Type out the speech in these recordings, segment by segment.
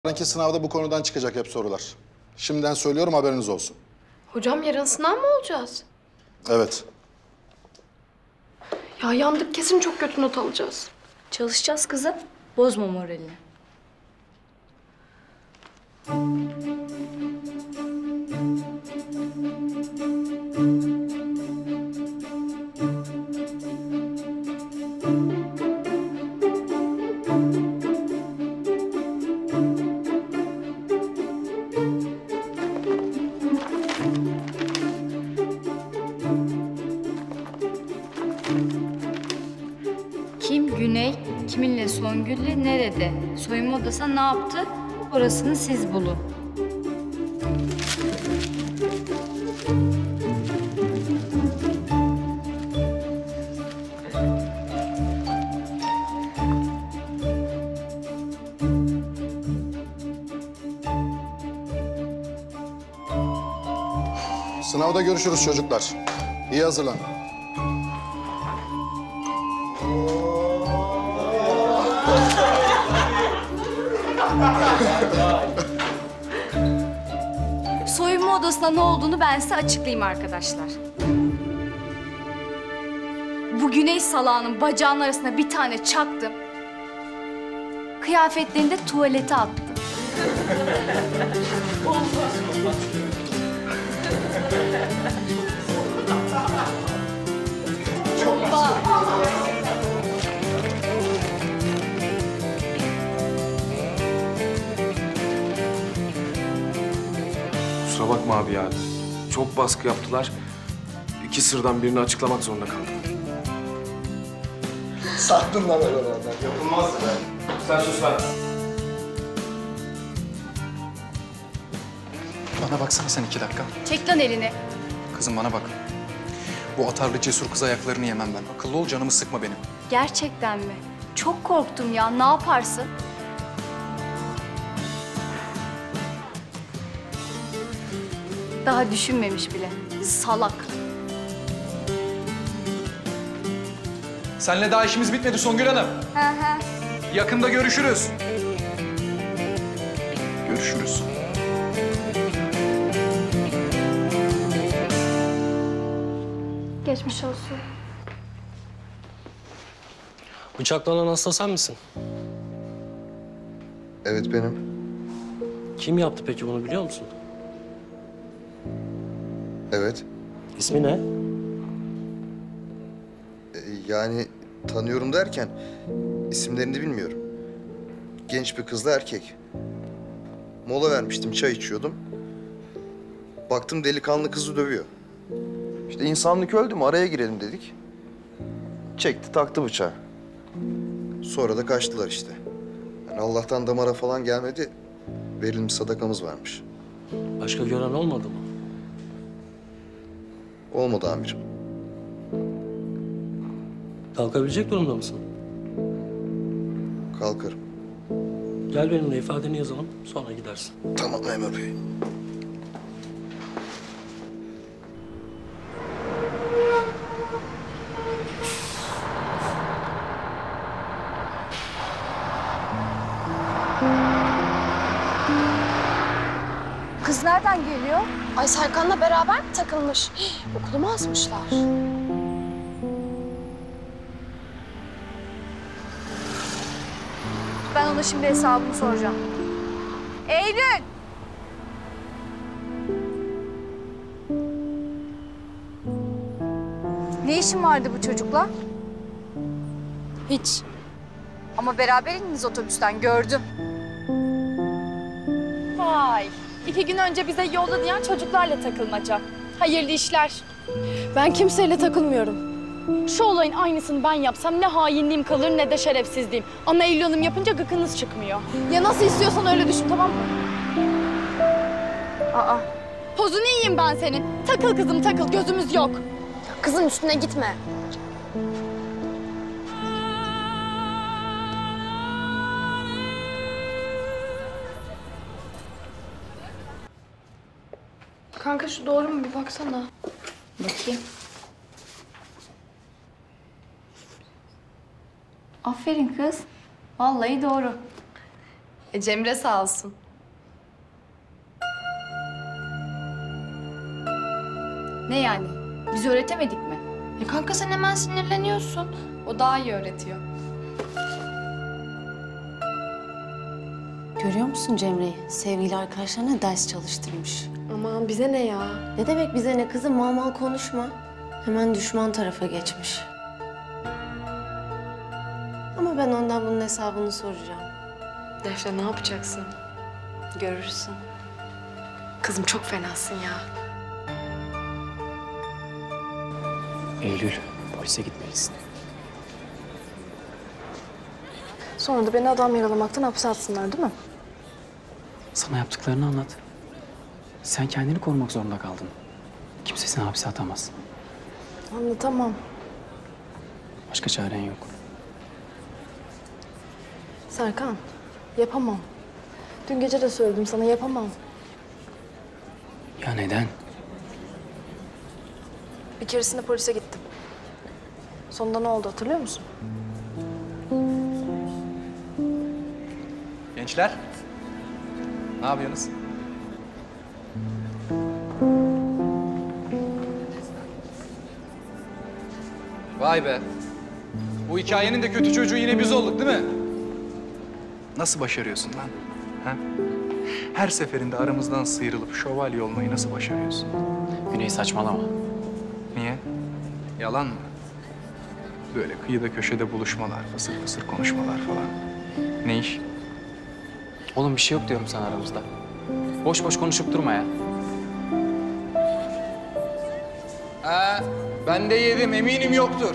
Yarınki sınavda bu konudan çıkacak hep sorular. Şimdiden söylüyorum, haberiniz olsun. Hocam yarın sınav mı olacağız? Evet. Ya yandık, kesin çok kötü not alacağız. Çalışacağız kızım. Bozma moralini. Kim Güney, kiminle Songül'le nerede? Soyunma odasına ne yaptı? Orasını siz bulun. Sınavda görüşürüz çocuklar. İyi hazırlanın. Soyunma odasında ne olduğunu ben size açıklayayım arkadaşlar. Bu Güney salağının bacağının arasına bir tane çaktım. Kıyafetlerini de tuvalete attım. Kusura bakma abi ya. Çok baskı yaptılar. İki sırdan birini açıklamak zorunda kaldım. Sattın lan öyle oradan. Yapılmaz be. Sen sus lan. Bana baksana sen 2 dakika. Çek lan elini. Kızım bana bak. Bu atarlı cesur kız ayaklarını yemem ben. Akıllı ol, canımı sıkma benim. Gerçekten mi? Çok korktum ya. Ne yaparsın? Daha düşünmemiş bile. Salak. Seninle daha işimiz bitmedi Songül Hanım. Yakında görüşürüz. Görüşürüz. Geçmiş olsun. Bıçaklanan hasta sen misin? Evet benim. Kim yaptı peki bunu biliyor musun? Evet. İsmi ne? Yani tanıyorum derken isimlerini bilmiyorum. Genç bir kızla erkek. Mola vermiştim, çay içiyordum. Baktım delikanlı kızı dövüyor. İşte insanlık öldü mü araya girelim dedik. Çekti taktı bıçağı. Sonra da kaçtılar işte. Yani Allah'tan damara falan gelmedi. Verilmiş sadakamız varmış. Başka gören olmadı mı? Olmadı amirim. Kalkabilecek durumda mısın? Kalkarım. Gel benimle ifadeni yazalım, sonra gidersin. Tamam memur bey. Kız nereden geliyor? Ay Serkan'la beraber mi takılmış? Okulu mu asmışlar? Ben ona şimdi hesabını soracağım. Eylül! Ne işin vardı bu çocukla? Hiç. Ama beraber indiniz otobüsten, gördüm. Vay, 2 gün önce bize yolla diyen çocuklarla takılmaca. Hayırlı işler. Ben kimseyle takılmıyorum. Şu olayın aynısını ben yapsam ne hainliğim kalır ne de şerefsizliğim. Ama Eylül Hanım yapınca gıkınız çıkmıyor. Ya nasıl istiyorsan öyle düşün, tamam mı? Aa, pozunu yiyeyim ben senin. Takıl kızım takıl, gözümüz yok. Kızın üstüne gitme. Kanka şu doğru mu, bir baksana. Bakayım. Aferin kız. Vallahi doğru. Cemre sağ olsun. Ne yani? Biz öğretemedik mi? Kanka sen hemen sinirleniyorsun. O daha iyi öğretiyor. Görüyor musun Cemre'yi? Sevgili arkadaşlarına ders çalıştırmış. Aman bize ne ya? Ne demek bize ne kızım? Mal mal konuşma. Hemen düşman tarafa geçmiş. Ama ben ondan bunun hesabını soracağım. Defne ne yapacaksın? Görürsün. Kızım çok fenasın ya. Eylül, polise gitmelisin. Sonra da beni adam yaralamaktan hapse atsınlar değil mi? Sana yaptıklarını anlat. Sen kendini korumak zorunda kaldın. Kimse seni hapse atamaz. Anlatamam. Başka çaren yok. Serkan, yapamam. Dün gece de söyledim sana, yapamam. Ya neden? Bir keresinde polise gittim. Sonunda ne oldu hatırlıyor musun? Gençler, ne yapıyorsunuz? Vay be. Bu hikayenin de kötü çocuğu yine biz olduk değil mi? Nasıl başarıyorsun lan? Ha? Her seferinde aramızdan sıyrılıp şövalye olmayı nasıl başarıyorsun? Güney saçmalama. Niye? Yalan mı? Böyle kıyıda köşede buluşmalar, fısır fısır konuşmalar falan. Ne iş? Oğlum bir şey yok diyorum sana aramızda. Boş boş konuşup durma ya. Ha, ben de yedim, eminim yoktur.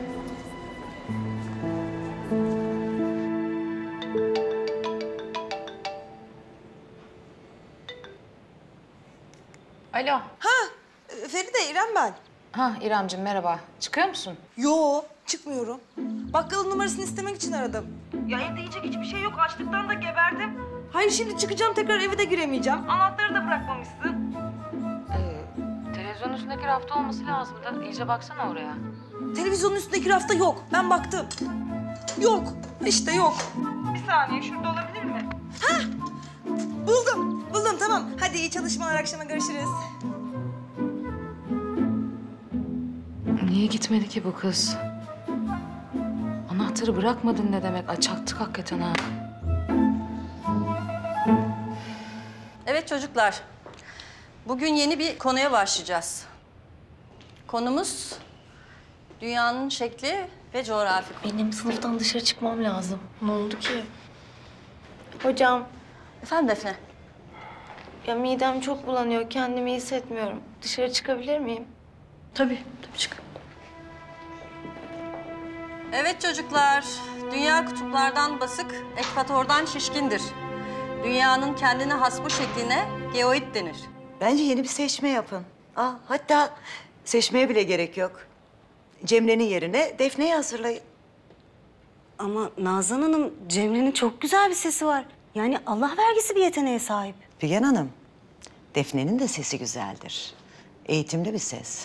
Alo. Feride, İrem ben. Ha İremcim merhaba. Çıkıyor musun? Yo, çıkmıyorum. Bakkalın numarasını istemek için aradım. Ya evde yiyecek hiçbir şey yok. Açlıktan da geberdim. Hayır şimdi çıkacağım, tekrar eve de giremeyeceğim. Anahtarı da bırakmamışsın. Televizyonun üstündeki rafta olması lazımdı. İyice baksana oraya. Televizyonun üstündeki rafta yok. Ben baktım. Yok. İşte yok. Bir saniye, şurada olabilir mi? Hah! Buldum. Buldum, tamam. Hadi iyi çalışmalar, akşama görüşürüz. Niye gitmedi ki bu kız? Anahtarı bırakmadın ne demek? Ay çaktık hakikaten ha. Evet çocuklar. Bugün yeni bir konuya başlayacağız. Konumuz dünyanın şekli ve coğrafi. Benim sınıftan dışarı çıkmam lazım. Ne oldu ki? Hocam, Efendim Defne? ya midem çok bulanıyor. Kendimi iyi hissetmiyorum. Dışarı çıkabilir miyim? Tabii çık. Evet çocuklar, dünya kutuplardan basık, ekvatordan şişkindir. Dünyanın kendine has bu şekline geoid denir. Bence yeni bir seçme yapın. Hatta seçmeye bile gerek yok. Cemre'nin yerine Defne'yi hazırlayın. Ama Nazan Hanım, Cemre'nin çok güzel bir sesi var. Yani Allah vergisi bir yeteneğe sahip. Figen Hanım, Defne'nin de sesi güzeldir. Eğitimli bir ses.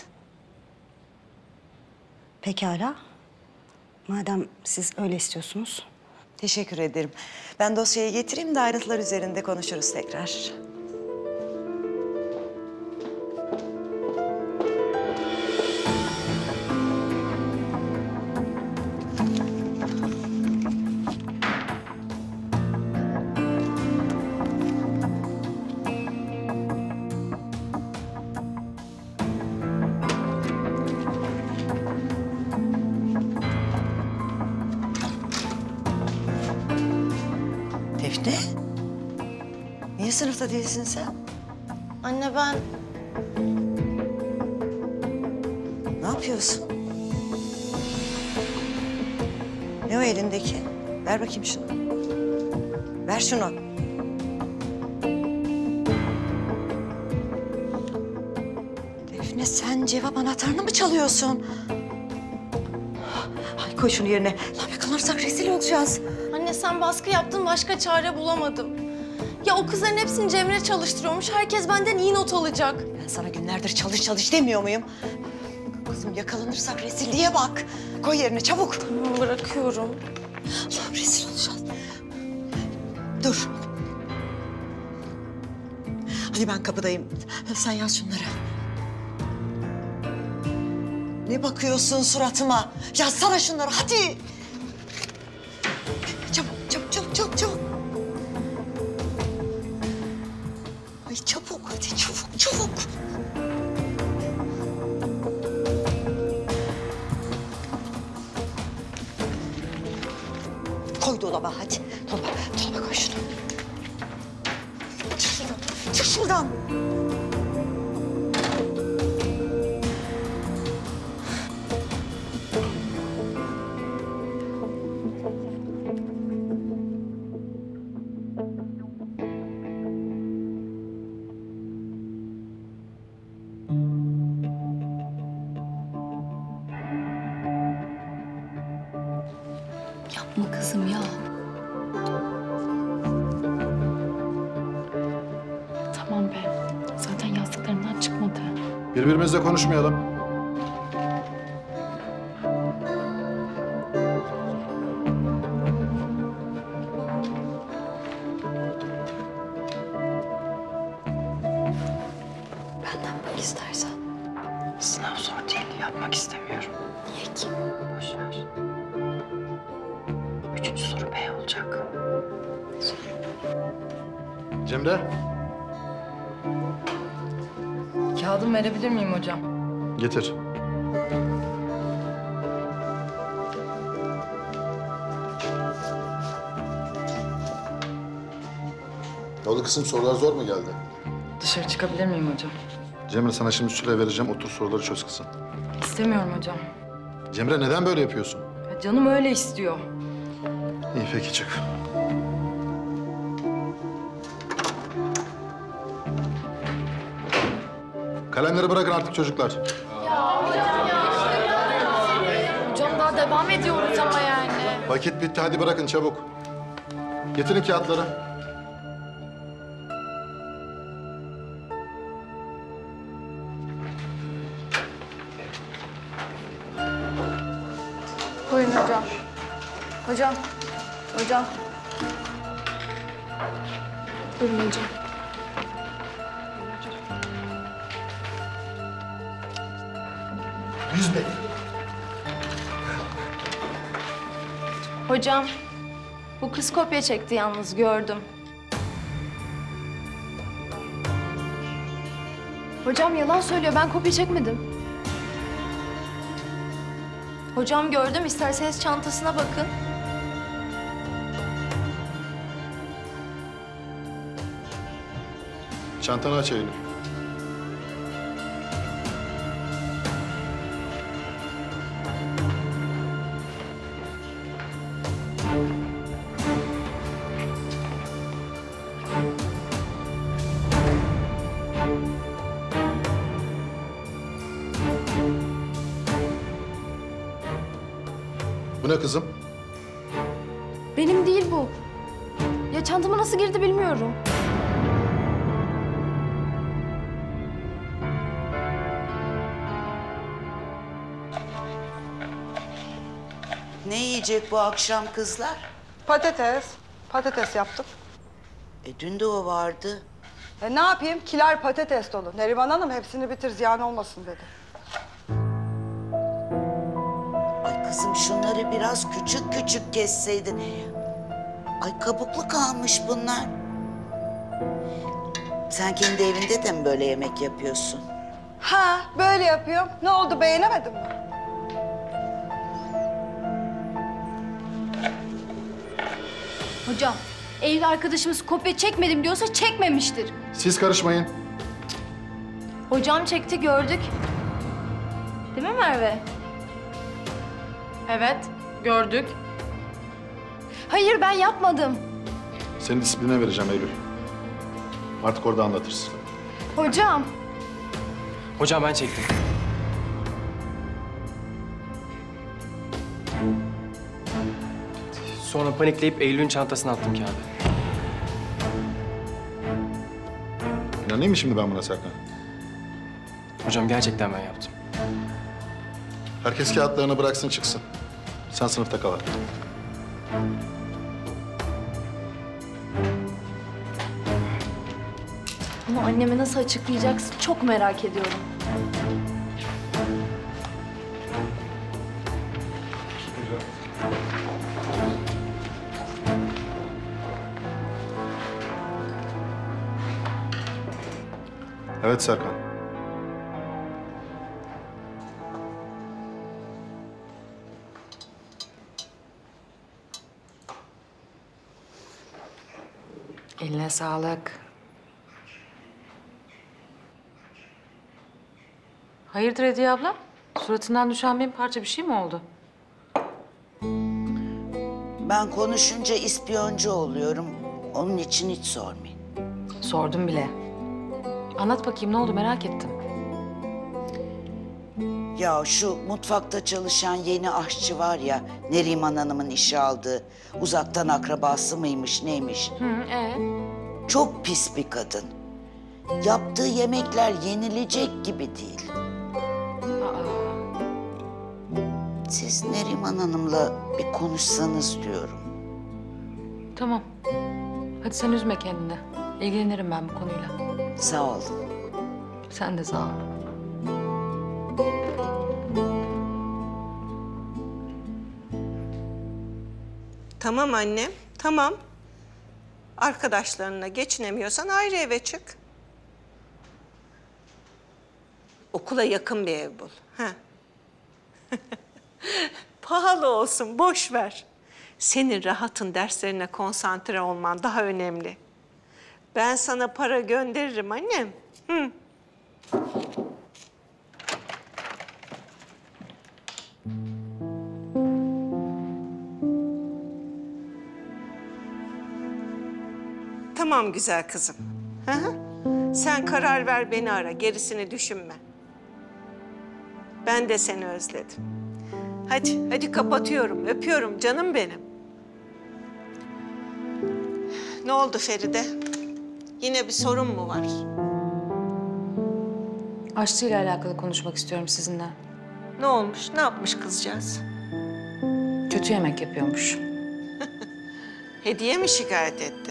Pekala. Madem siz öyle istiyorsunuz. Teşekkür ederim. Ben dosyayı getireyim de ayrıntılar üzerinde konuşuruz tekrar. Defne? Niye sınıfta değilsin sen? Anne ben... Ne yapıyorsun? Ne o elindeki? Ver bakayım şunu. Ver şunu. Defne sen cevap anahtarını mı çalıyorsun? Ay koy şunu yerine. Lan yakalanırsak rezil olacağız. Anne sen baskı yaptın, başka çare bulamadım. Ya o kızların hepsini Cemre çalıştırıyormuş. Herkes benden iyi not alacak. Ben sana günlerdir çalış çalış demiyor muyum? Kızım yakalanırsak rezilliğe bak. Koy yerine çabuk. Tamam bırakıyorum. Allah'ım rezil olacağız. Dur. Hadi ben kapıdayım. Sen yaz şunları. Ne bakıyorsun suratıma? Yazsana şunları hadi. Çabuk, çabuk, çabuk, çabuk, çabuk. Ay çabuk, hadi çabuk, çabuk. Koy dolaba hadi. Dolaba koy şunu. Çık şuradan, çık şuradan. Yapma kızım ya. Tamam be. Zaten yazdıklarından çıkmadı. Birbirimizle konuşmayalım. Benden bak istersen. Sınav zor değil, yapmak istemiyorum. Niye ki? Boş ver. 3. soru B olacak. Cemre, Kağıdımı verebilir miyim hocam? getir. Ne oldu kızım, sorular zor mu geldi? Dışarı çıkabilir miyim hocam? Cemre, sana şimdi süre vereceğim. Otur, soruları çöz kızım. İstemiyorum hocam. Cemre, neden böyle yapıyorsun? Ya canım öyle istiyor. İyi, peki çık. Kalemleri bırakın artık çocuklar. Hocam daha devam ediyoruz ama yani. Vakit bitti, hadi bırakın çabuk. Getirin kağıtları. Buyurun hocam. Hocam. Hocam. Buyurun hocam. Hocam, bu kız kopya çekti yalnız gördüm. Hocam yalan söylüyor. Ben kopya çekmedim. Hocam gördüm, isterseniz çantasına bakın. Çantanı aç Eylül. Bu ne kızım? Benim değil bu. Ya çantama nasıl girdi bilmiyorum. Ne yiyecek bu akşam kızlar? Patates. Patates yaptık. Dün de o vardı. Ne yapayım? Kiler patates dolu. Neriman Hanım hepsini bitir ziyan olmasın dedi. Ay kızım şunları biraz küçük küçük kesseydin. Ay kabuklu kalmış bunlar. Sen kendi evinde de mi böyle yemek yapıyorsun? Ha böyle yapıyorum. Ne oldu beğenemedin mi? Hocam, Eylül arkadaşımız kopya çekmedim diyorsa çekmemiştir. Siz karışmayın. Hocam çekti gördük. Değil mi Merve? Evet, gördük. Hayır, ben yapmadım. Seni disipline vereceğim Eylül. Artık orada anlatırsın. Hocam. Hocam ben çektim. Sonra panikleyip Eylül'ün çantasına attım kağıdı. İnanayım mı şimdi ben buna Serkan? Hocam gerçekten ben yaptım. Herkes kağıtlarını bıraksın çıksın. Sen sınıfta kal. Bunu anneme nasıl açıklayacaksın çok merak ediyorum. Evet Serkan. Eline sağlık. Hayırdır Hediye abla? Suratından düşen bin parça bir şey mi oldu? Ben konuşunca ispiyoncu oluyorum. Onun için hiç sormayın. Sordum bile. Anlat bakayım ne oldu merak ettim. Ya şu mutfakta çalışan yeni aşçı var ya, Neriman Hanım'ın işe aldığı, uzaktan akrabası mıymış neymiş? Çok pis bir kadın. Yaptığı yemekler yenilecek gibi değil. Siz Neriman Hanım'la bir konuşsanız diyorum. Tamam. Hadi sen üzme kendini. İlgilenirim ben bu konuyla. Sağ olun. Sen de sağ ol. Tamam annem, tamam. Arkadaşlarınla geçinemiyorsan ayrı eve çık. Okula yakın bir ev bul. Ha. Pahalı olsun, boş ver. Senin rahatın derslerine konsantre olman daha önemli. Ben sana para gönderirim annem. Hı. Tamam güzel kızım. Hı hı. Sen karar ver, beni ara. Gerisini düşünme. Ben de seni özledim. Hadi kapatıyorum. Öpüyorum canım benim. Ne oldu Feride? Yine bir sorun mu var? Aşçıyla alakalı konuşmak istiyorum sizinle. Ne olmuş? Ne yapmış kızcağız? Kötü yemek yapıyormuş. Hediye mi şikayet etti?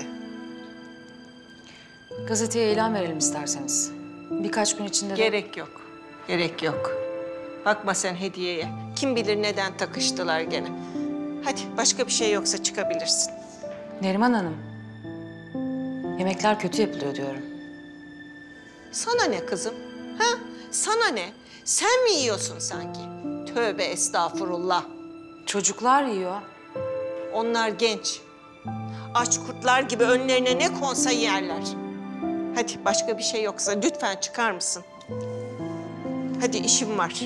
Gazeteye ilan verelim isterseniz. Birkaç gün içinde de... Gerek yok. Gerek yok. Bakma sen Hediye'ye. Kim bilir neden takıştılar gene. Hadi başka bir şey yoksa çıkabilirsin. Neriman Hanım. Yemekler kötü yapılıyor diyorum. Sana ne kızım? Ha? Sana ne? Sen mi yiyorsun sanki? Tövbe estağfurullah. Çocuklar yiyor. Onlar genç. Aç kurtlar gibi önlerine ne konsa yerler. Hadi başka bir şey yoksa lütfen çıkar mısın? Hadi işim var.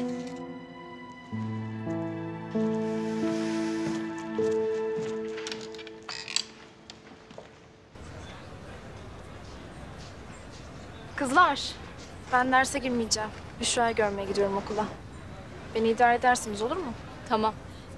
Kızlar, ben derse girmeyeceğim. Büşra'yı görmeye gidiyorum okula. Beni idare edersiniz olur mu? Tamam.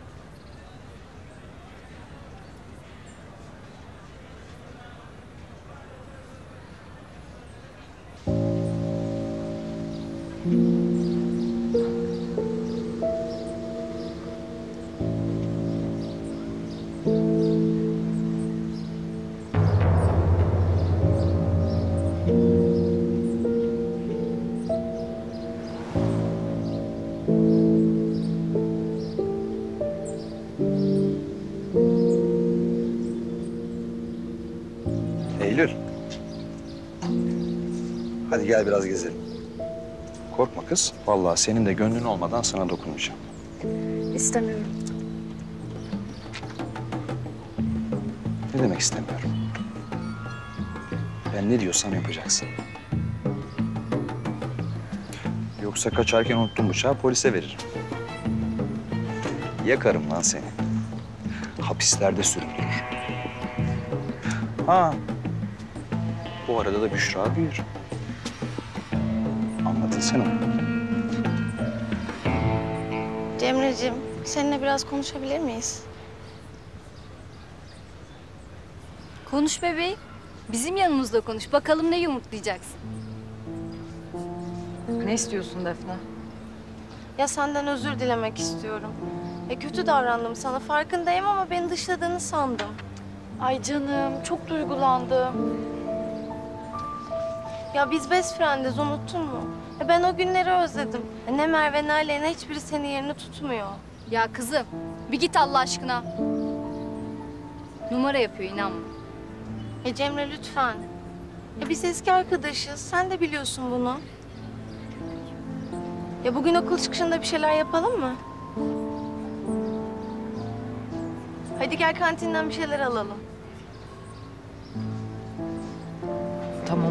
Eylül. Hadi gel biraz gezelim. Korkma kız. Vallahi senin de gönlün olmadan sana dokunmayacağım. İstemiyorum. Ne demek istemiyorum? Ben ne diyorsam yapacaksın. Yoksa kaçarken unuttum bıçağı polise veririm. Yakarım lan seni. Hapislerde süründürür. Ha. Bu arada da Büşra büyür. Anlatın sen onu. Cemre'ciğim, seninle biraz konuşabilir miyiz? Konuş bebeğim. Bizim yanımızda konuş. Bakalım ne yumurtlayacaksın. Ne istiyorsun Defne? Ya senden özür dilemek istiyorum. Kötü davrandım sana, farkındayım ama beni dışladığını sandım. Ay canım, çok duygulandım. Ya biz best friendiz, unuttun mu? Ben o günleri özledim. Ne Merve ne Aleyna, hiçbiri senin yerini tutmuyor. Ya kızım bir git Allah aşkına. Numara yapıyor inanma. Cemre lütfen. Biz eski arkadaşız, sen de biliyorsun bunu. Ya bugün okul çıkışında bir şeyler yapalım mı? Hadi gel kantinden bir şeyler alalım. Tamam.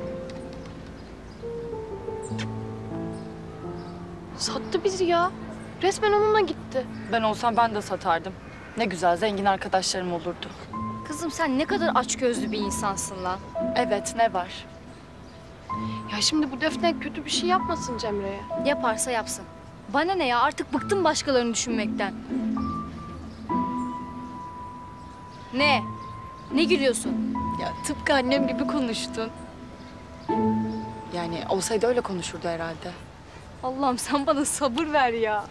Sattı bizi ya. Resmen onunla gitti. Ben olsam ben de satardım. Ne güzel zengin arkadaşlarım olurdu. Kızım sen ne kadar açgözlü bir insansın lan. Evet, ne var? Ya şimdi bu Defne kötü bir şey yapmasın Cemre'ye. Yaparsa yapsın. Bana ne ya, artık bıktım başkalarını düşünmekten. Ne? Ne gülüyorsun? Ya tıpkı annem gibi konuştun. Yani olsaydı öyle konuşurdu herhalde. Allah'ım sen bana sabır ver ya.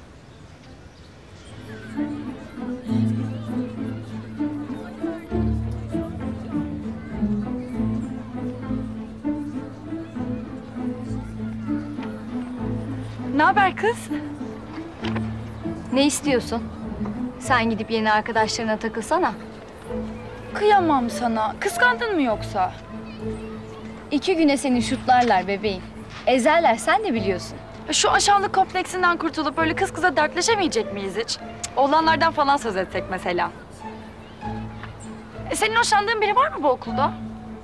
Ne haber kız? Ne istiyorsun? Sen gidip yeni arkadaşlarına takılsana. Kıyamam sana. Kıskandın mı yoksa? 2 güne seni şutlarlar bebeğim. Ezerler, sen de biliyorsun. Şu aşağılık kompleksinden kurtulup böyle kız kıza dertleşemeyecek miyiz hiç? Oğlanlardan falan söz etsek mesela. Senin hoşlandığın biri var mı bu okulda?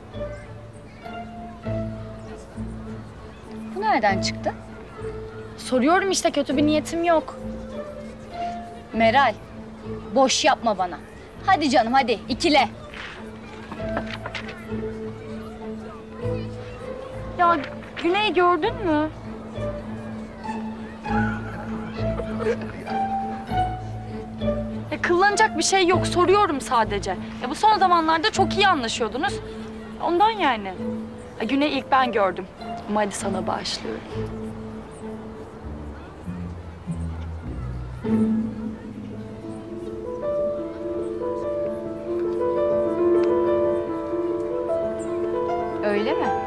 Bu nereden çıktı? Soruyorum işte, kötü bir niyetim yok. Meral, boş yapma bana. Hadi canım hadi, ikile. Ya Güney gördün mü? Kıllanacak bir şey yok, soruyorum sadece. Bu son zamanlarda çok iyi anlaşıyordunuz. Ondan yani. Güney ilk ben gördüm. Ama hadi sana bağışlıyorum. Öyle mi?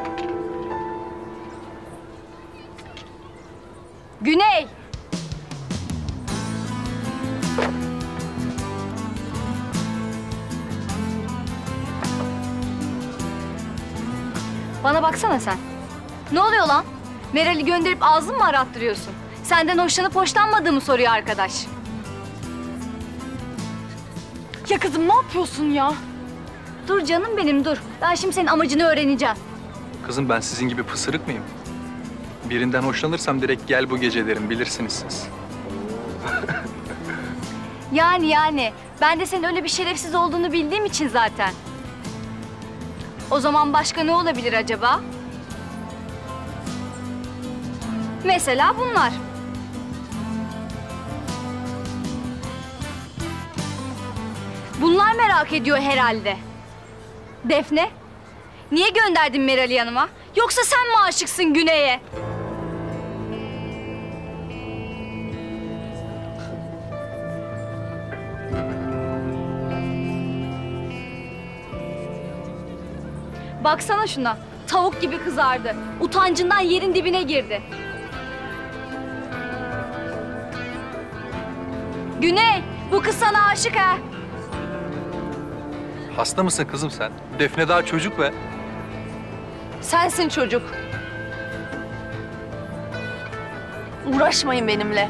Güney! Bana baksana sen. Ne oluyor lan? Meral'i gönderip ağzını mı arattırıyorsun? Senden hoşlanıp hoşlanmadığımı soruyor arkadaş. Ya kızım ne yapıyorsun ya? Dur canım benim dur. Ben şimdi senin amacını öğreneceğim. Kızım ben sizin gibi pısırık mıyım? Birinden hoşlanırsam direkt gel bu gece derim, bilirsiniz siz. Yani. Ben de senin öyle bir şerefsiz olduğunu bildiğim için zaten. O zaman başka ne olabilir acaba? Mesela bunlar. Bunlar merak ediyor herhalde. Defne, niye gönderdin Meral'i yanıma? Yoksa sen mi aşıksın Güney'e? Baksana şuna, tavuk gibi kızardı. Utancından yerin dibine girdi. Güney, bu kız sana aşık ha. Hasta mısın kızım sen? Defne daha çocuk be. Sensin çocuk. Uğraşmayın benimle.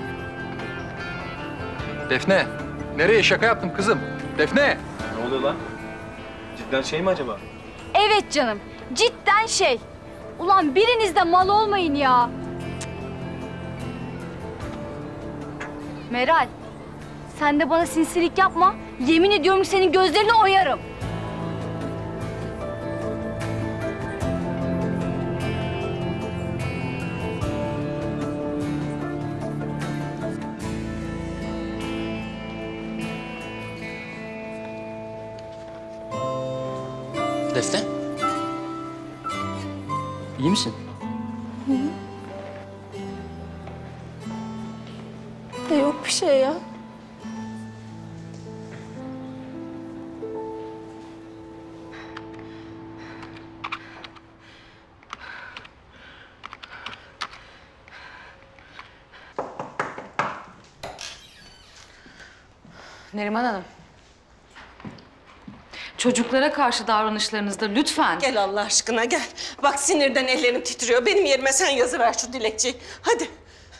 Defne, nereye şaka yaptım kızım? Defne! Ne oluyor lan? Cidden şey mi acaba? Evet canım, cidden şey. Ulan biriniz de mal olmayın ya. Cık. Meral, sen de bana sinsilik yapma. Yemin ediyorum senin gözlerini oyarım. Defne. İyi misin? Yok bir şey ya. Neriman Hanım. Çocuklara karşı davranışlarınızda lütfen... Gel Allah aşkına gel. Bak sinirden ellerim titriyor. Benim yerime sen yazıver şu dilekçeyi. Hadi.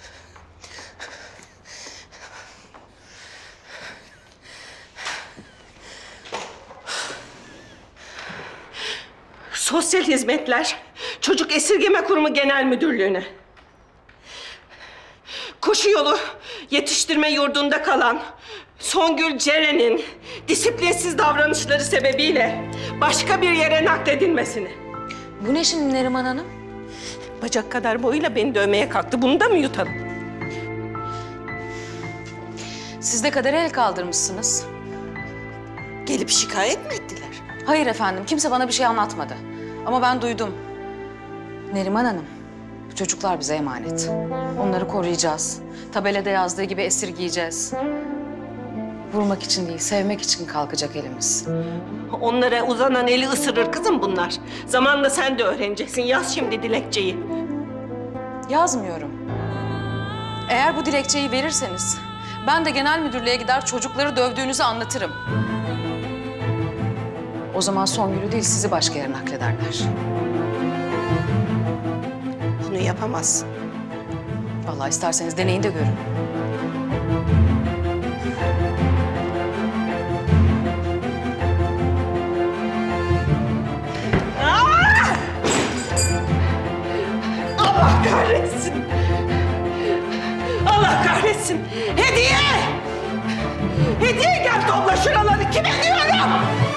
Sosyal Hizmetler Çocuk Esirgeme Kurumu Genel Müdürlüğü'ne. Koşu Yolu Yetiştirme Yurdu'nda kalan Songül Ceren'in disiplinsiz davranışları sebebiyle başka bir yere nakledilmesini. Bu ne şimdi Neriman Hanım? Bacak kadar boyuyla beni dövmeye kalktı. Bunu da mı yutalım? Siz de kadere el kaldırmışsınız. Gelip şikayet mi ettiler? Hayır efendim, kimse bana bir şey anlatmadı. Ama ben duydum. Neriman Hanım, bu çocuklar bize emanet. Onları koruyacağız. Tabelada yazdığı gibi esirgeyeceğiz. Vurmak için değil, sevmek için kalkacak elimiz. Onlara uzanan eli ısırır kızım bunlar. Zamanla sen de öğreneceksin. Yaz şimdi dilekçeyi. Yazmıyorum. Eğer bu dilekçeyi verirseniz... ben de genel müdürlüğe gider çocukları dövdüğünüzü anlatırım. O zaman Songül'ü değil sizi başka yere naklederler. Bunu yapamazsın. Vallahi isterseniz deneyin de görün. Allah kahretsin! Allah kahretsin! Hediye! Hediye gel topla şuraları. Kime diyorum?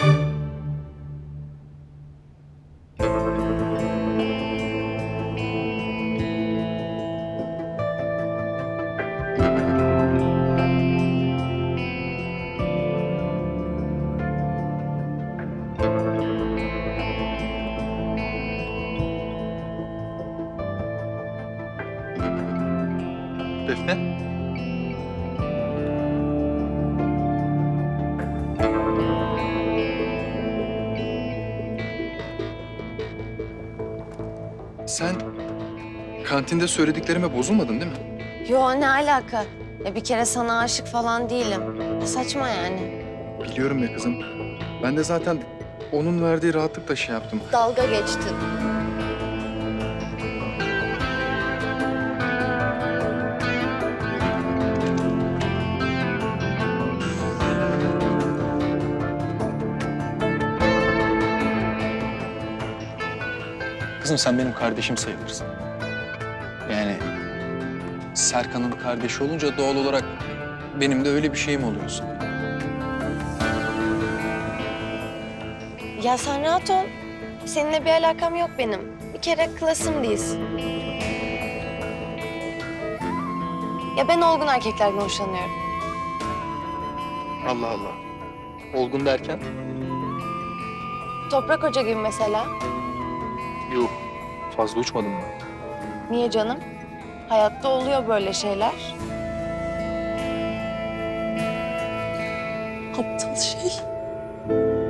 Defne? Sen kantinde söylediklerime bozulmadın değil mi? Yo ne alaka? Ya bir kere sana aşık falan değilim. Saçma yani. Biliyorum ya kızım. Ben de zaten onun verdiği rahatlıkla şey yaptım. Dalga geçtin. Kızım sen benim kardeşim sayılırsın. Yani Serkan'ın kardeşi olunca doğal olarak benim de öyle bir şeyim oluyorsun. Ya sen rahat ol. Seninle bir alakam yok benim. Bir kere klasımdayız. Ya ben olgun erkeklerden hoşlanıyorum. Allah Allah. Olgun derken? Toprak Hoca gibi mesela. Yok. Fazla uçmadın mı? Niye canım? Hayatta oluyor böyle şeyler. Aptal şey.